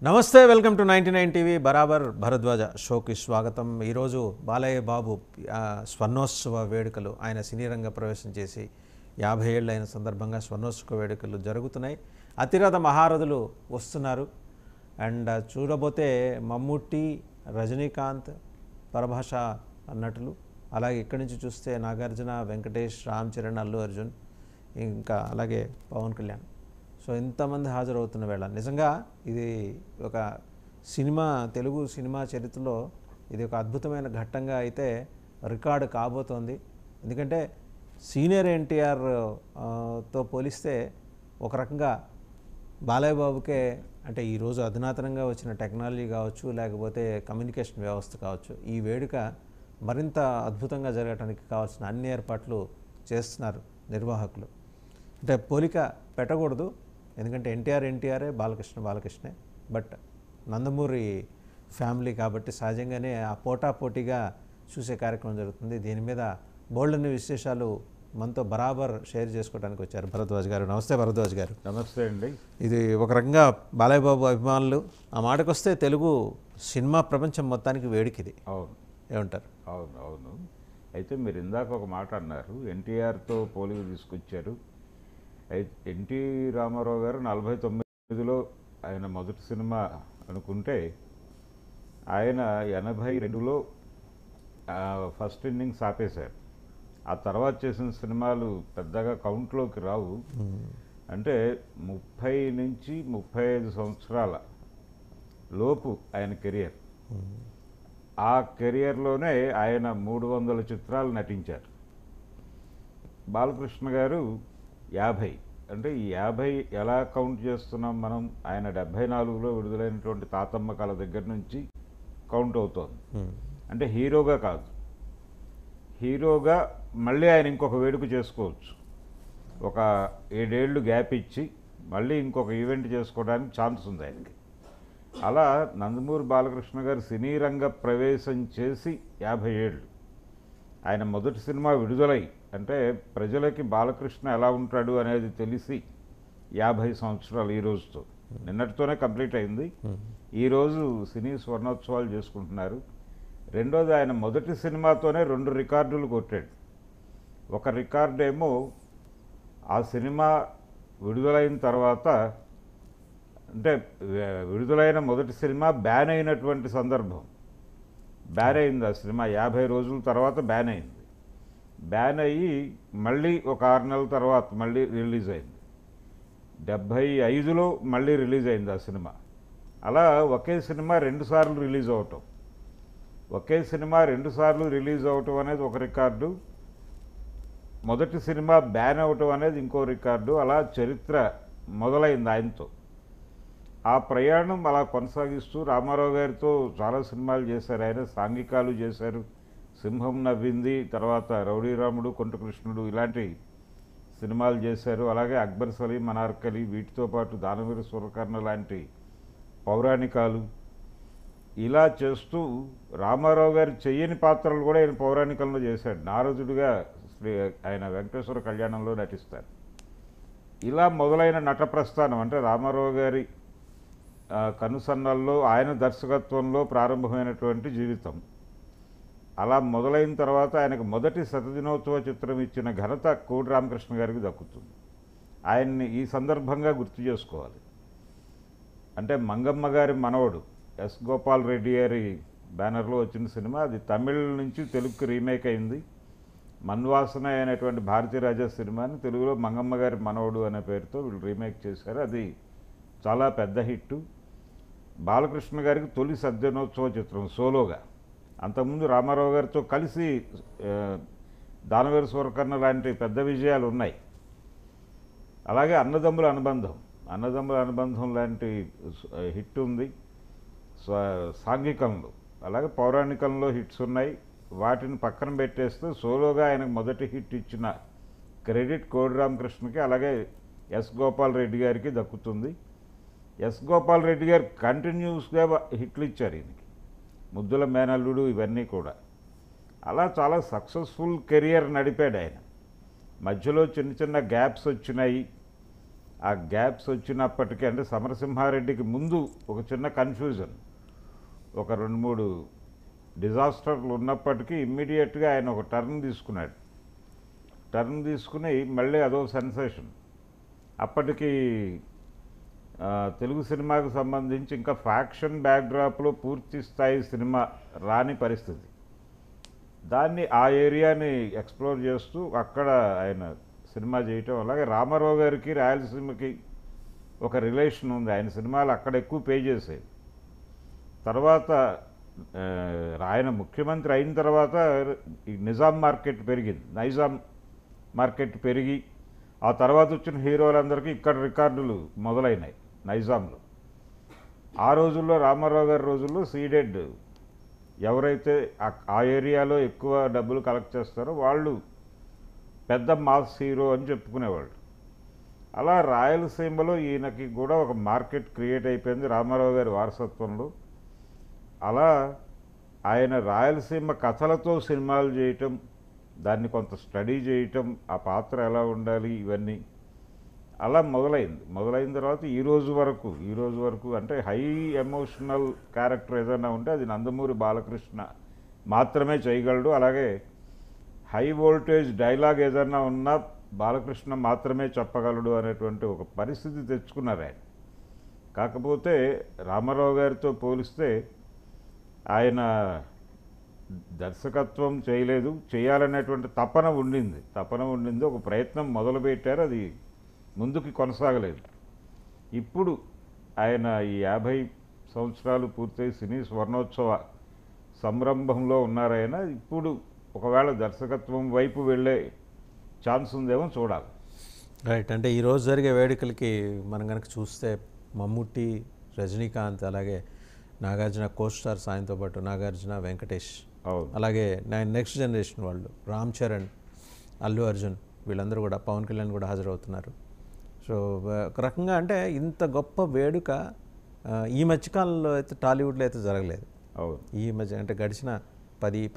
నమస్తే, welcome to 99 TV బరాబర్ భరద్వాజ షోకి స్వాగతం. ఈరోజు బాలయ్య బాబు స్వర్ణోత్సవ వేడుకలు, ఆయన సినీ రంగ ప్రవేశం చేసి 50 ఏళ్ళు అయిన సందర్భంగా స్వర్ణోత్సవ వేడుకలు జరుగుతున్నాయి. అతిరథ మహారథులు వస్తున్నారు. అండ్ చూడబోతే మమ్ముట్టి, రజనీకాంత్, పరభాష నటులు, అలాగే ఇక్కడి నుంచి చూస్తే నాగార్జున, వెంకటేష్, రామ్ చరణ్, అల్లు అర్జున్, ఇంకా అలాగే పవన్ కళ్యాణ్. సో ఇంతమంది హాజరవుతున్న వేళ నిజంగా ఇది ఒక సినిమా, తెలుగు సినిమా చరిత్రలో ఇది ఒక అద్భుతమైన ఘట్టంగా అయితే రికార్డు కాబోతోంది. ఎందుకంటే సీనియర్ ఎన్టీఆర్ తో పోలిస్తే ఒక రకంగా బాలయ్య బాబుకే, అంటే ఈరోజు అధునాతనంగా వచ్చిన టెక్నాలజీ కావచ్చు, లేకపోతే కమ్యూనికేషన్ వ్యవస్థ కావచ్చు, ఈ వేడుక మరింత అద్భుతంగా జరగడానికి కావాల్సిన అన్ని ఏర్పాట్లు చేస్తున్నారు నిర్వాహకులు. అంటే పోలిక పెట్టకూడదు, ఎందుకంటే ఎన్టీఆరే, బాలకృష్ణే. బట్ నందమూరి ఫ్యామిలీ కాబట్టి సహజంగానే ఆ పోటాపోటీగా చూసే కార్యక్రమం జరుగుతుంది. దీని మీద బోల్డన్ని విశేషాలు మనతో బరాబర్ షేర్ చేసుకోవడానికి వచ్చారు భరద్వాజ్ గారు. నమస్తే భరద్వాజ్ గారు. నమస్తే అండి. ఇది ఒక రకంగా బాలయ్య బాబు అభిమానులు, ఆ మాటకొస్తే తెలుగు సినిమా ప్రపంచం మొత్తానికి వేడికిది. అవును, ఏమంటారు? అవును. అయితే మీరు ఇందాక ఒక మాట అన్నారు, ఎన్టీఆర్తో పోలిక తీసుకొచ్చారు. ఎన్టీ రామారావు గారు 49లో ఆయన మొదటి సినిమా అనుకుంటే, ఆయన 82లో ఫస్ట్ ఇన్నింగ్స్ ఆపేశారు. ఆ తర్వాత చేసిన సినిమాలు పెద్దగా కౌంట్లోకి రావు. అంటే 30 నుంచి 35 సంవత్సరాల లోపు ఆయన కెరియర్. ఆ కెరియర్లోనే ఆయన 300 చిత్రాలు నటించారు. బాలకృష్ణ గారు 50. అంటే ఈ 50 ఎలా కౌంట్ చేస్తున్నాం మనం? ఆయన 74లో విడుదలైనటువంటి తాతమ్మ కళ దగ్గర నుంచి కౌంట్ అవుతోంది. అంటే హీరోగా కాదు, హీరోగా మళ్ళీ ఆయన ఇంకొక వేడుక చేసుకోవచ్చు. ఒక 7 ఏళ్ళు గ్యాప్ ఇచ్చి మళ్ళీ ఇంకొక ఈవెంట్ చేసుకోవడానికి ఛాన్స్ ఉంది ఆయనకి. అలా నందమూరి బాలకృష్ణ గారు సినీ రంగ ప్రవేశం చేసి 50 ఏళ్ళు. ఆయన మొదటి సినిమా విడుదలై, అంటే ప్రజలకి బాలకృష్ణ ఎలా ఉంటాడు అనేది తెలిసి 50 సంవత్సరాలు ఈ రోజుతో, నిన్నటితోనే కంప్లీట్ అయింది. ఈరోజు సినీ స్వర్ణోత్సవాలు చేసుకుంటున్నారు. రెండోది, ఆయన మొదటి సినిమాతోనే 2 రికార్డులు కొట్టాడు. ఒక రికార్డు ఏమో ఆ సినిమా విడుదలైన తర్వాత, అంటే విడుదలైన మొదటి సినిమా బ్యాన్ అయినటువంటి సందర్భం. బ్యాన్ అయింది ఆ సినిమా, 50 రోజుల తర్వాత బ్యాన్ అయింది. బ్యాన్ అయ్యి మళ్ళీ ఒక 6 నెలల తర్వాత మళ్ళీ రిలీజ్ అయింది. 75లో మళ్ళీ రిలీజ్ అయింది ఆ సినిమా. అలా ఒకే సినిమా 2 సార్లు రిలీజ్ అవటం, ఒకే సినిమా 2 సార్లు రిలీజ్ అవటం అనేది ఒక రికార్డు. మొదటి సినిమా బ్యాన్ అవటం అనేది ఇంకో రికార్డు. అలా చరిత్ర మొదలైంది ఆయనతో. ఆ ప్రయాణం అలా కొనసాగిస్తూ రామారావు గారితో చాలా సినిమాలు చేశారు ఆయన. సాంఘికాలు చేశారు, సింహం నవ్వింది, తర్వాత రౌడీ రాముడు, కొంటకృష్ణుడు, ఇలాంటి సినిమాలు చేశారు. అలాగే అక్బర్ సలీం, అనార్కలి, వీటితో పాటు దానవీర సూరకర్ణ లాంటి పౌరాణికాలు. ఇలా చేస్తూ రామారావు గారు చెయ్యని పాత్రలు కూడా ఆయన పౌరాణికంలో చేశాడు. నారదుడిగా ఆయన వెంకటేశ్వర కళ్యాణంలో నటిస్తారు. ఇలా మొదలైన నట ప్రస్థానం, అంటే రామారావు గారి కనుసన్నల్లో, ఆయన దర్శకత్వంలో ప్రారంభమైనటువంటి జీవితం. అలా మొదలైన తర్వాత ఆయనకు మొదటి శతదినోత్సవ చిత్రం ఇచ్చిన ఘనత కోడి రామకృష్ణ గారికి దక్కుతుంది. ఆయన్ని ఈ సందర్భంగా గుర్తు చేసుకోవాలి. అంటే మంగమ్మ గారి మనవడు ఎస్ గోపాల్ రెడ్డి గారి బ్యానర్లో వచ్చిన సినిమా, అది తమిళ నుంచి తెలుగుకి రీమేక్ అయింది. మన్వాసన అయినటువంటి భారతీరాజా సినిమాని తెలుగులో మంగమ్మ గారి మనవడు అనే పేరుతో వీళ్ళు రీమేక్ చేశారు. అది చాలా పెద్ద హిట్టు. బాలకృష్ణ గారికి తొలి శతదినోత్సవ చిత్రం సోలోగా. అంతకుముందు రామారావు గారితో కలిసి దానవీర సూరకర్ణ లాంటి పెద్ద విజయాలు ఉన్నాయి. అలాగే అన్నదమ్ముల అనుబంధం లాంటి హిట్ ఉంది సాంఘికంలో. అలాగే పౌరాణికంలో హిట్స్ ఉన్నాయి. వాటిని పక్కన పెట్టేస్తే సోలోగా ఆయనకు మొదటి హిట్ ఇచ్చిన క్రెడిట్ కోడి రామకృష్ణకి, అలాగే ఎస్ గోపాల్ రెడ్డి గారికి దక్కుతుంది. ఎస్ గోపాల్ రెడ్డి గారు కంటిన్యూస్గా హిట్లు ఇచ్చారు ఈయనకి, ముద్దుల మేనల్లుడు, ఇవన్నీ కూడా. అలా చాలా సక్సెస్ఫుల్ కెరియర్ నడిపాడు ఆయన. మధ్యలో చిన్న చిన్న గ్యాప్స్ వచ్చినాయి. ఆ గ్యాప్స్ వచ్చినప్పటికీ అంటే సమరసింహారెడ్డికి ముందు ఒక చిన్న కన్ఫ్యూజన్, ఒక 2-3 డిజాస్టర్లు ఉన్నప్పటికీ ఇమ్మీడియట్గా ఆయన ఒక టర్న్ తీసుకున్నాడు. టర్న్ తీసుకుని మళ్ళీ అదో సెన్సేషన్. అప్పటికి తెలుగు సినిమాకు సంబంధించి ఇంకా ఫ్యాక్షన్ బ్యాక్డ్రాప్లో పూర్తి స్థాయి సినిమా రాని పరిస్థితి. దాన్ని ఆ ఏరియాని ఎక్స్ప్లోర్ చేస్తూ అక్కడ ఆయన సినిమా చేయటం. అలాగే రామారావు గారికి రాయలసీమకి ఒక రిలేషన్ ఉంది. ఆయన సినిమాలు అక్కడ ఎక్కువ పే చేసేది. తర్వాత ఆయన ముఖ్యమంత్రి అయిన తర్వాత ఈ నిజాం మార్కెట్ పెరిగింది, నైజాం మార్కెట్ పెరిగి ఆ తర్వాత వచ్చిన హీరోలందరికీ ఇక్కడ రికార్డులు మొదలైనాయి నైజాంలో. ఆ రోజుల్లో రామారావు గారి రోజుల్లో సీడెడ్ ఎవరైతే ఆ ఏరియాలో ఎక్కువ డబ్బులు కలెక్ట్ చేస్తారో వాళ్ళు పెద్ద మాస్ హీరో అని చెప్పుకునేవాళ్ళు. అలా రాయలసీమలో ఈయనకి కూడా ఒక మార్కెట్ క్రియేట్ అయిపోయింది రామారావు గారి వారసత్వంలో. అలా ఆయన రాయలసీమ కథలతో సినిమాలు చేయటం, దాన్ని కొంత స్టడీ చేయటం, ఆ పాత్ర ఎలా ఉండాలి ఇవన్నీ అలా మొదలైన తర్వాత ఈ రోజు వరకు అంటే హై ఎమోషనల్ క్యారెక్టర్ ఏదైనా ఉంటే అది నందమూరి బాలకృష్ణ మాత్రమే చేయగలడు. అలాగే హై వోల్టేజ్ డైలాగ్ ఏదైనా ఉన్నా బాలకృష్ణ మాత్రమే చెప్పగలడు అనేటువంటి ఒక పరిస్థితి తెచ్చుకున్నారు ఆయన. కాకపోతే రామారావు గారితో పోలిస్తే ఆయన దర్శకత్వం చేయలేదు, చేయాలనేటువంటి తపన ఉండింది, ఒక ప్రయత్నం మొదలుపెట్టారు, అది ముందుకు కొనసాగలేదు. ఇప్పుడు ఆయన ఈ 50 సంవత్సరాలు పూర్తయి సినీ స్వర్ణోత్సవ సంరంభంలో ఉన్నారాయన. ఇప్పుడు ఒకవేళ దర్శకత్వం వైపు వెళ్ళే ఛాన్స్ ఉందేమో చూడాలి. రైట్. అంటే ఈరోజు జరిగే వేడుకలకి మనం కనుక చూస్తే మమ్ముట్టి, రజనీకాంత్, అలాగే నాగార్జున కో-స్టార్స్, ఆయనతో పాటు నాగార్జున, వెంకటేష్, అలాగే నెక్స్ట్ జనరేషన్ వాళ్ళు రామ్ చరణ్, అల్లు అర్జున్, వీళ్ళందరూ కూడా, పవన్ కళ్యాణ్ కూడా హాజరవుతున్నారు. సో ఒక రకంగా అంటే ఇంత గొప్ప వేడుక ఈ మధ్యకాలంలో అయితే టాలీవుడ్లో అయితే జరగలేదు. ఈ మధ్య అంటే గడిచిన